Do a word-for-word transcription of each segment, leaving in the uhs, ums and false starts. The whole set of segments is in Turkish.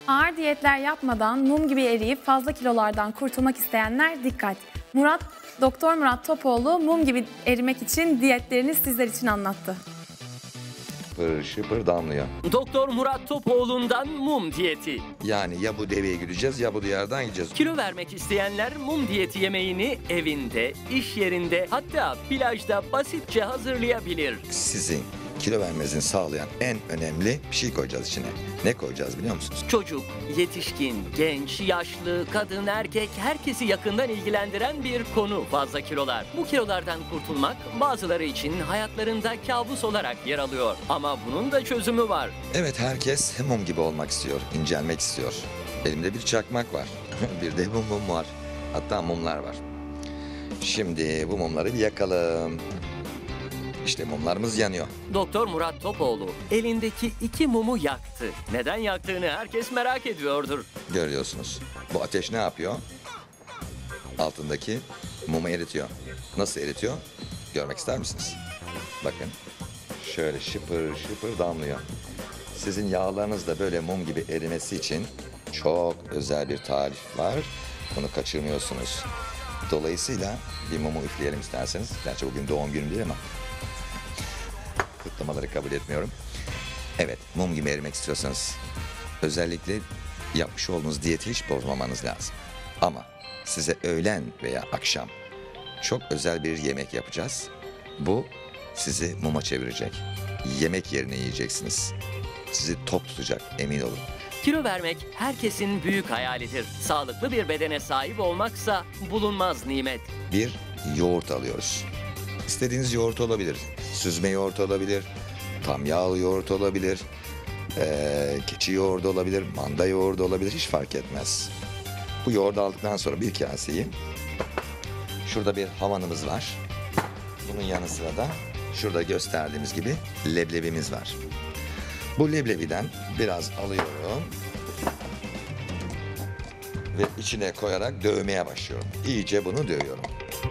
Ağır diyetler yapmadan mum gibi eriyip fazla kilolardan kurtulmak isteyenler dikkat. Murat, Doktor Murat Topoğlu mum gibi erimek için diyetlerini sizler için anlattı. Şıpır şıpır damlıyor. Doktor Murat Topoğlu'ndan mum diyeti. Yani ya bu deveye gideceğiz ya bu diyardan gideceğiz. Kilo vermek isteyenler mum diyeti yemeğini evinde, iş yerinde, hatta plajda basitçe hazırlayabilir. Sizin kilo vermenizi sağlayan en önemli bir şey koyacağız içine. Ne koyacağız biliyor musunuz? Çocuk, yetişkin, genç, yaşlı, kadın, erkek herkesi yakından ilgilendiren bir konu fazla kilolar. Bu kilolardan kurtulmak bazıları için hayatlarında kabus olarak yer alıyor. Ama bunun da çözümü var. Evet, herkes mum gibi olmak istiyor, incelmek istiyor. Elimde bir çakmak var, bir de mum mum var. Hatta mumlar var. Şimdi bu mumları bir yakalım. İşte mumlarımız yanıyor. Doktor Murat Topoğlu elindeki iki mumu yaktı. Neden yaktığını herkes merak ediyordur. Görüyorsunuz. Bu ateş ne yapıyor? Altındaki mumu eritiyor. Nasıl eritiyor? Görmek ister misiniz? Bakın. Şöyle şıpır şıpır damlıyor. Sizin yağlarınız da böyle mum gibi erimesi için çok özel bir tarif var. Bunu kaçırmıyorsunuz. Dolayısıyla bir mumu üfleyelim isterseniz. Gerçi bugün doğum günüm değil ama kutlamaları kabul etmiyorum. Evet, mum gibi erimek istiyorsanız özellikle yapmış olduğunuz diyeti hiç bozmamanız lazım. Ama size öğlen veya akşam çok özel bir yemek yapacağız. Bu sizi muma çevirecek. Yemek yerine yiyeceksiniz. Sizi tok tutacak, emin olun. Kilo vermek herkesin büyük hayalidir. Sağlıklı bir bedene sahip olmaksa bulunmaz nimet. Bir yoğurt alıyoruz. İstediğiniz yoğurt olabilir. Süzme yoğurt olabilir. Tam yağlı yoğurt olabilir. Ee, keçi yoğurdu olabilir. Manda yoğurdu olabilir. Hiç fark etmez. Bu yoğurdu aldıktan sonra bir kaseyi. Şurada bir havanımız var. Bunun yanı sıra da şurada gösterdiğimiz gibi leblebimiz var. Bu leblebiden biraz alıyorum. Ve içine koyarak dövmeye başlıyorum. İyice bunu dövüyorum.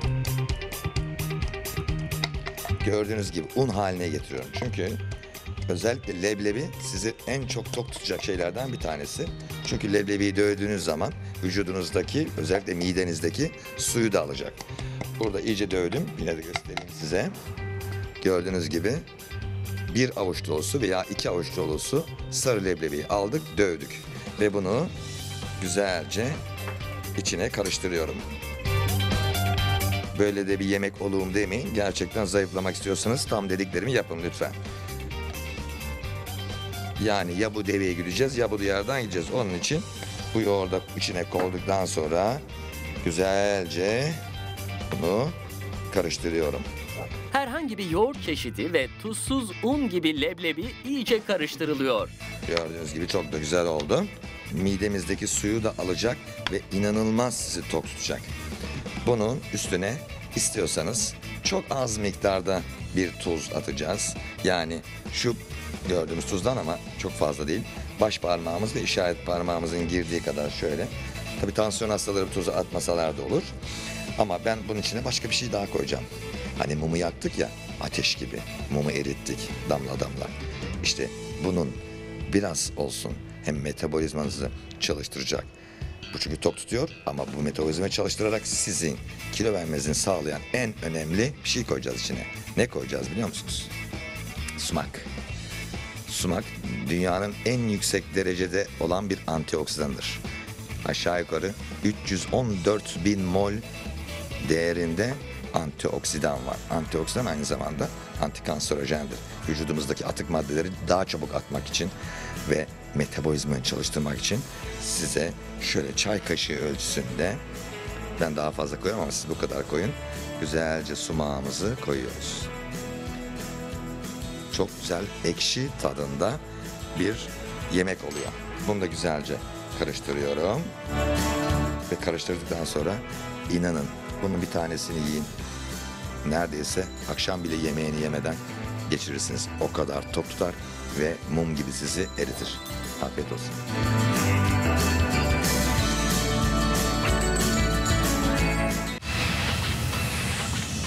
Gördüğünüz gibi un haline getiriyorum. Çünkü özellikle leblebi sizi en çok tok tutacak şeylerden bir tanesi. Çünkü leblebiyi dövdüğünüz zaman vücudunuzdaki, özellikle midenizdeki suyu da alacak. Burada iyice dövdüm. Yine de göstereyim size. Gördüğünüz gibi bir avuç dolusu veya iki avuç dolusu sarı leblebiyi aldık, dövdük. Ve bunu güzelce içine karıştırıyorum. Böyle de bir yemek oluğum demeyin. Gerçekten zayıflamak istiyorsanız tam dediklerimi yapın lütfen. Yani ya bu deveye gideceğiz ya bu diyardan gideceğiz. Onun için bu yoğurda içine koyduktan sonra güzelce bunu karıştırıyorum. Herhangi bir yoğurt çeşidi ve tuzsuz un gibi leblebi iyice karıştırılıyor. Gördüğünüz gibi çok da güzel oldu. Midemizdeki suyu da alacak ve inanılmaz sizi tok tutacak. Bunun üstüne istiyorsanız çok az miktarda bir tuz atacağız. Yani şu gördüğümüz tuzdan ama çok fazla değil. Baş parmağımız ve işaret parmağımızın girdiği kadar şöyle. Tabii tansiyon hastaları tuzu atmasalar da olur. Ama ben bunun içine başka bir şey daha koyacağım. Hani mumu yaktık ya, ateş gibi mumu erittik damla damla. İşte bunun biraz olsun hem metabolizmanızı çalıştıracak. Bu çünkü tok tutuyor ama bu metabolizmayı çalıştırarak sizin kilo vermenizi sağlayan en önemli bir şey koyacağız içine. Ne koyacağız biliyor musunuz? Sumak. Sumak dünyanın en yüksek derecede olan bir antioksidandır. Aşağı yukarı üç yüz on dört bin mol değerinde antioksidan var. Antioksidan aynı zamanda antikanserojendir. Vücudumuzdaki atık maddeleri daha çabuk atmak için ve metabolizmayı çalıştırmak için size şöyle çay kaşığı ölçüsünde, ben daha fazla koyuyorum ama siz bu kadar koyun. Güzelce sumağımızı koyuyoruz. Çok güzel ekşi tadında bir yemek oluyor. Bunu da güzelce karıştırıyorum. Ve karıştırdıktan sonra inanın bunun bir tanesini yiyin. Neredeyse akşam bile yemeğini yemeden geçirirsiniz. O kadar tok tutar ve mum gibi sizi eritir. Afiyet olsun.